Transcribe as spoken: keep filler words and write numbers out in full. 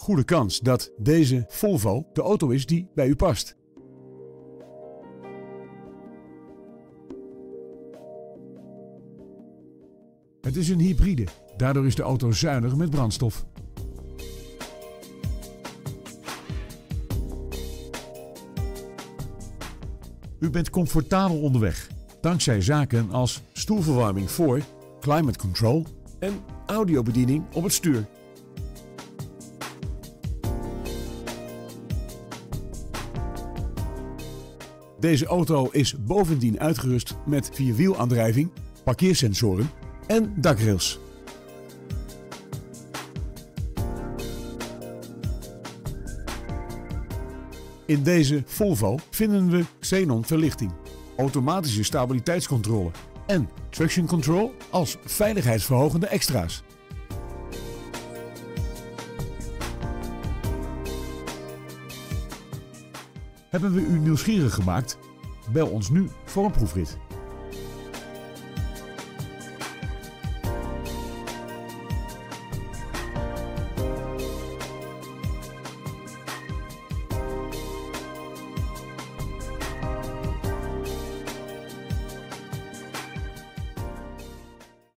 goede kans dat deze Volvo de auto is die bij u past. Het is een hybride, daardoor is de auto zuinig met brandstof. U bent comfortabel onderweg, dankzij zaken als stoelverwarming voor, climate control en audiobediening op het stuur. Deze auto is bovendien uitgerust met vierwielaandrijving, parkeersensoren en dakrails. In deze Volvo vinden we xenon verlichting, automatische stabiliteitscontrole en traction control als veiligheidsverhogende extra's. Hebben we u nieuwsgierig gemaakt? Bel ons nu voor een proefrit.